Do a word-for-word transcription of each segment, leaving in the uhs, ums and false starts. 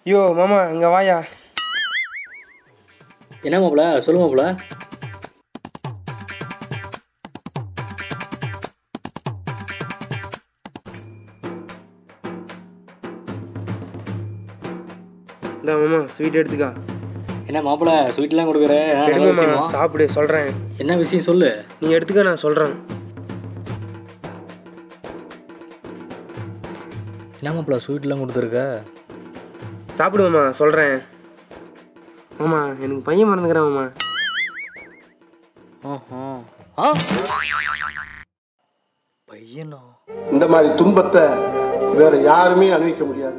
யோ மாமா இங்கே வாயா. என்ன மாப்பிள சொல்லு மாப்பிள. இந்த மாமா ஸ்வீட் எடுத்துக்கா. என்ன மாப்பிள ஸ்வீட்லாம் கொடுக்குற? சாப்பிடு சொல்கிறேன். என்ன விஷயம் சொல்லு. நீ எடுத்துக்க நான் சொல்கிறேன். என்ன மாப்பிள ஸ்வீட்லாம் கொடுத்துருக்க? சாப்பிடுவோம்மா சொல்கிறேன். மாமா எனக்கு பையன் மறந்துக்கிறேன் மாமா. ஆ பையனா? இந்த மாதிரி துன்பத்தை வேற யாருமே அனுபவிக்க முடியாது.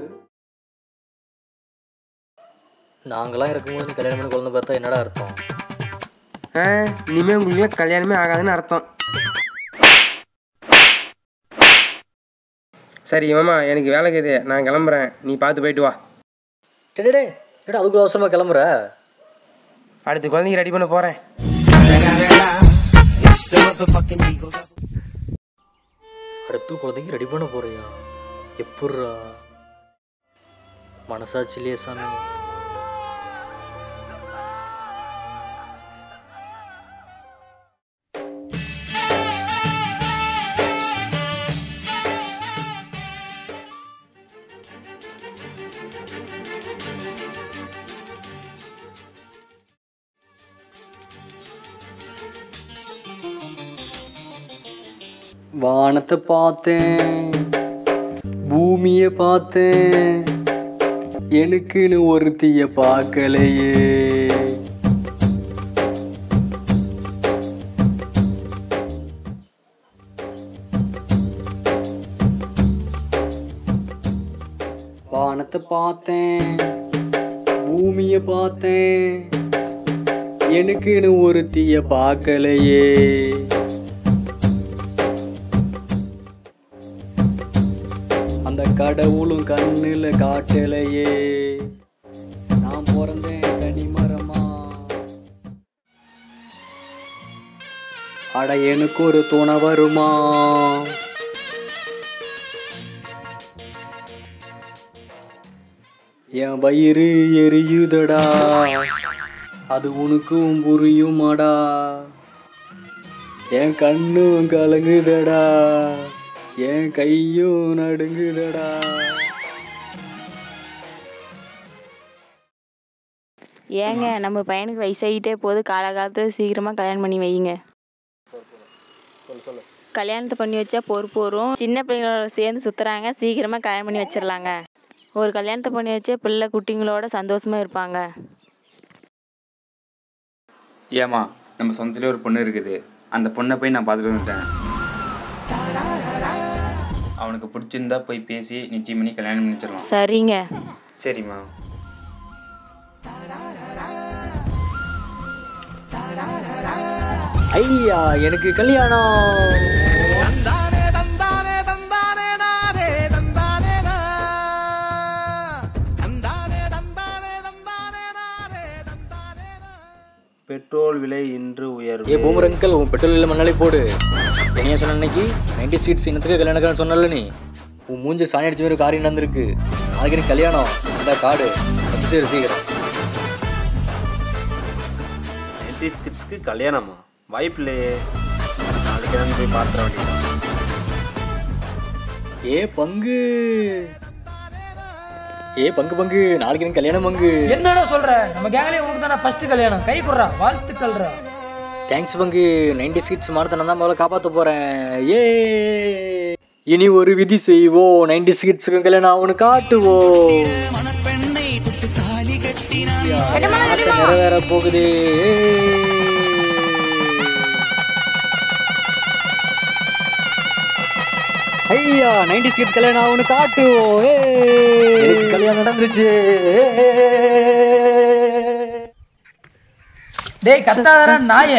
நாங்களாம் இருக்கும்போது நீ கல்யாணம் பண்ணி குழந்தை பார்த்தா என்னடா அர்த்தம்? ஆ இனிமேல் உங்களுக்கு கல்யாணமே ஆகாதுன்னு அர்த்தம். சரி மாமா எனக்கு வேலைக்குது, நான் கிளம்புறேன், நீ பார்த்து போயிட்டு வா. டே டே ஏடா அதுக்குள்ள அவசரமாக கிளம்புற? அடுத்து குழந்தைக்கு ரெடி பண்ண போகிறேன். அடுத்து குழந்தைக்கு ரெடி பண்ண போறியா? எப்பட்றா? மனசாட்சியிலே சாமி. வானத்தை பார்த்தேன், பூமியை பார்த்தேன், எனக்குன்னு ஒருத்திய பார்க்கலையே. வானத்தை பார்த்தேன், பூமியை பார்த்தேன், எனக்குன்னு ஒருத்திய பார்க்கலையே. அந்த கடவுளும் கண்ணுல காட்டலையே. நான் பிறந்தேன் கனிமரமா, அட எனக்கு ஒரு துணை வருமா? என் வயிறு எரியுதடா, அது உனக்கும் புரியுமாடா? என் கண்ணும் கலங்குதடா, என் கையும் நடுங்குதடா. ஏங்க நம்ம பையனுக்கு வயசாகிட்டே போது, காலகாலத்தில் சீக்கிரமாக கல்யாணம் பண்ணி வைங்க. கல்யாணத்தை பண்ணி வச்சா பொறுப்பு வரும். சின்ன பிள்ளைங்களோட சேர்ந்து சுற்றுறாங்க, சீக்கிரமாக கல்யாணம் பண்ணி வச்சிடலாங்க. ஒரு கல்யாணத்தை பண்ணி வச்சா பிள்ளை குட்டிங்களோட சந்தோஷமாக இருப்பாங்க. ஏமா நம்ம சொந்தத்திலே ஒரு பொண்ணு இருக்குது, அந்த பொண்ணை போய் நான் பார்த்துட்டு வந்துட்டேன். அவனுக்கு பிடிச்சிருந்தா போய் பேசி நிச்சயம் பண்ணி கல்யாணம் பண்ணி வச்சிடலாம். சரிங்க. சரிம்மா. ஐயா எனக்கு கல்யாணம். பெட்ரோல் விலை இன்று உயர்வு. ஏ பூமர் அங்கிள், உன் பெட்ரோல் இல்லை மண்ணாலே போடு. என்னையா சொன்ன அன்னைக்கு நைன்டி சீட்ஸ் இன்னத்துக்கு கல்யாணம் சொன்னல நீ? உன் மூஞ்சி சாணி அடிச்ச மாதிரி காரியம் நடந்திருக்கு. நாளைக்கு நீ கல்யாணம் அந்த காடு பத்து சேரு சீக்கிரம். நைன்டி கிட்ஸ்க்கு கல்யாணமா? வாய்ப்பு இல்லையே. நாளைக்கு தான் போய் பார்த்துட வேண்டியது. ஏ பங்கு, ஏ பங்கு பங்கு நாளைக்கு எனக்கு கல்யாணம் பங்கு. என்னடா சொல்ற? நம்ம கேங்லயே உனக்கு தானே ஃபர்ஸ்ட் கல்யாணம். கை குடுறா, வாழ்த்துக்கள்ரா. தேங்க்ஸ் பங்கு. நைன்டி சீட்ஸ் மானத்தை தான் முதல்ல காப்பாற்ற போறேன். ஏ இனி ஒரு விதி செய்வோம், நைன்டி சீட்ஸுக்கு கல்யாணம் அவனு காட்டுவோம். நிறைவேற போகுது. ஐயா நைன்டி சீட்ஸ் கல்யாணம் அவனு காட்டுவோம். எனக்கு கல்யாணம் நடந்துருச்சு. டேய் கத்தாதடா நாயே.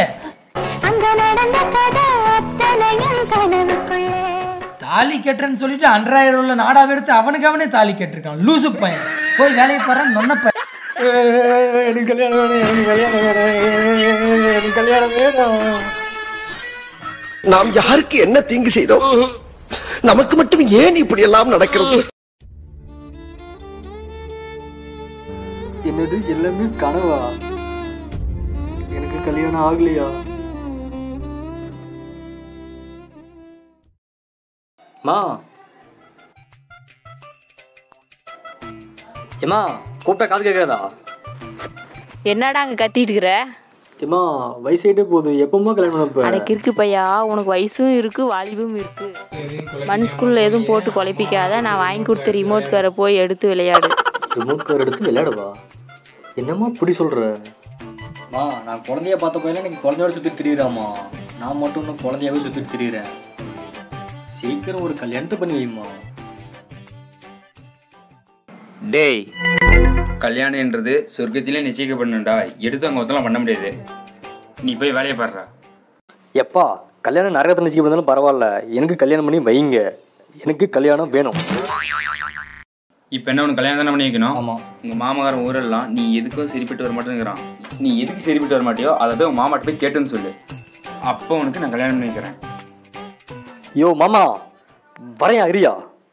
தாலி கட்டுறேன்னு சொல்லிட்டு அன்றாயிரம் உள்ள நாடாவை எடுத்து அவனுக்கு அவனே தாலி கட்டிருக்கான். லூசு பையன். போய் வேலையை பாரு. நொன்ன பையன். எனக்கு கல்யாணம் வேணும், எனக்கு கல்யாணம் வேணும், எனக்கு கல்யாணம் வேணும். நாம் யாருக்கு என்ன தீங்கு செய்தோம்? நமக்கு மட்டும் ஏன் இப்படி எல்லாம் நடக்கிறது? என்னது எல்லாமே கனவா? எனக்கு கல்யாணம் ஆகலையா? மா ஏம்மா கூப்பிட்டா காது கேட்காதா? என்னடா அங்கே கத்திட்டு இருக்கிற? ஏம்மா வயசாயிட்டே போகுது, எப்பமா கல்யாணம் பண்ண? அடக்கு இருக்கு பையா, உனக்கு வயசும் இருக்கு வாலிபும் இருக்கு. மனுஷுக்குள்ள எதுவும் போட்டு குழப்பிக்காத. நான் வாங்கி கொடுத்த ரிமோட் காரை போய் எடுத்து விளையாடு. ரிமோட் கார் எடுத்து விளையாடுவா? என்னம்மா இப்படி சொல்ற? மா நான் குழந்தைய பார்த்த போயில இன்னைக்கு குழந்தையோட சுற்றிட்டு திரியிறாம்மா. நான் மட்டும் இன்னும் குழந்தையாவே சுற்றிட்டு திரியிறேன். சீக்கிரம் ஒரு கல்யாணத்தை பண்ணி வைம்மா. டேய், கல்யாணம்ன்றது சொர்க்கத்திலே நிச்சயிக்கப்படணும்டா. எடுத்து அங்கே ஒருத்தலாம் பண்ண முடியாது. நீ போய் வேலையை பாடுறா. எப்பா கல்யாணம் நரகத்தில் நிச்சயிக்கப்பட்டாலும் பரவாயில்ல, எனக்கு கல்யாணம் பண்ணி வைங்க. எனக்கு கல்யாணம் வேணும். இப்போ என்ன உனக்கு கல்யாணம் தானே பண்ணி வைக்கணும்? ஆமாம். உங்கள் மாமகாரன் ஊரெல்லாம் நீ எதுக்கும் சரிப்பட்டு வர மாட்டேங்கிறான். நீ எதுக்கு சரிப்பட்டு வர மாட்டியோ அதை போய் உங்கள் மாமாட்ட போய் கேட்டுன்னு சொல்லு. அப்போ உனக்கு நான் கல்யாணம் பண்ணி வைக்கிறேன். யோ மாமா வரையா அரியா?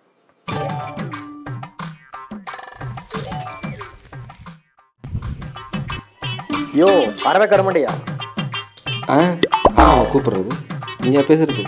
யோ அறவை கரமாட்டியா? ஆ ஆ கூப்பிட்றது நீங்கள் பேசுறது.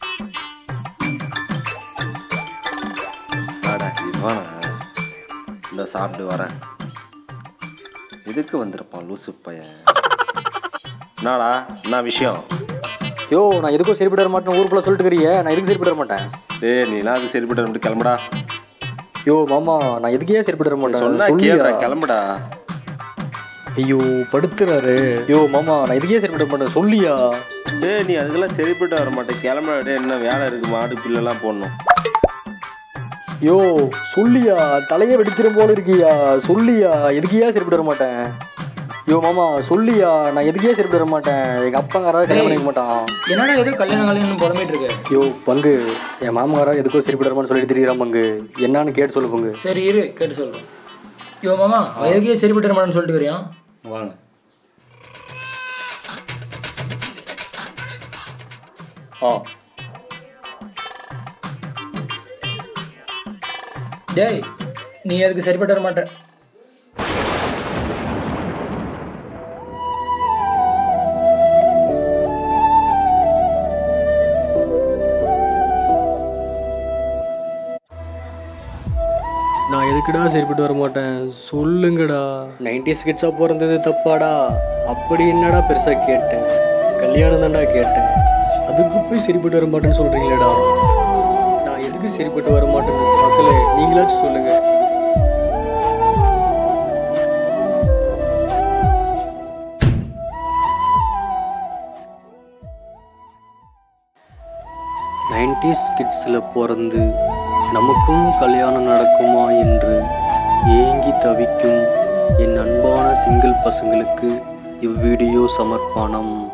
ஆடா இவானா, இந்த சாப்பிட்டு வரேன். எதுக்கு வந்திருப்பான் லூசு பையன்? என்னடா என்ன விஷயம்? யோ நான் எதுக்கும் சரிப்பட்டு வர மாட்டேன் ஊருக்குள்ள சொல்லிட்டு இருக்கிறிய, நான் எதுக்கு சரிப்பட்டு வர மாட்டேன். டேய் நீலாம் அது சரிப்பட்டு வர கிளம்புடா. யோ மாமா நான் எதுக்கே சரிப்பட்டு வர மாட்டேன். சொன்னா கேளுடா, கிளம்புடா. ஐயோ படுத்துறாரு. யோ மாமா நான் எதுக்கே சரிப்பட்டு வர மாட்டேன் சொல்லியா? டேய் நீ அதுக்கெல்லாம் சரிப்பட்டு வர மாட்டேன், கிளம்புடா. டே என்ன வேலை இருக்கு, மாடு பில்லெல்லாம் போடணும். யோ சொல்லியா, தலையே வெடிச்சிடும் போல இருக்கியா, சொல்லியா எதுக்கியா சரிப்பட்டு வர மாட்டேன். யோ மாமா சொல்லியா, நான் எதுக்கே சரிப்பட்டு வர மாட்டேன். எங்கள் அப்பங்காராவது கல்யாணம் பண்ணிக்க மாட்டான். என்னடா ஏதோ கல்யாணம் கல்யாணம் புறமிட்டு இருக்கு. யோ பங்கு என் மாமகாரா எதுக்கோ சரிப்பட்டு வரமான்னு சொல்லிட்டு தெரியுறான் பங்கு. என்னான்னு கேட்டு சொல்லு பங்கு. சரி இரு கேட்டு சொல்கிறேன். யோ மாமா எதுக்கே சரிப்பட்டு வர மாட்டேன்னு சொல்லிட்டு வரியான். வாங்க. ஆ டேய் நீ எதுக்கு சரிப்பட்டு வர மாட்டேன். நான் எதுக்குடா சரிப்பட்டு வர மாட்டேன் சொல்லுங்கடா. நைன்டிஸ் கிட்ஸாக பிறந்தது தப்பாடா? அப்படி என்னடா பெருசாக கேட்டேன், கல்யாணம் தான்டா கேட்டேன். அதுக்கு போய் சரிப்பட்டு வர மாட்டேன்னு சொல்கிறீங்களேடா. நான் எதுக்கு சரிப்பட்டு வர மாட்டேன்னு மக்களே நீங்களாச்சும் சொல்லுங்கள். நைன்டிஸ் கிட்ஸில் பிறந்து நமக்கும் கல்யாணம் நடக்குமா என்று ஏங்கி தவிக்கும் என் அன்பான சிங்கிள் பசங்களுக்கு இவ்வீடியோ சமர்ப்பணம்.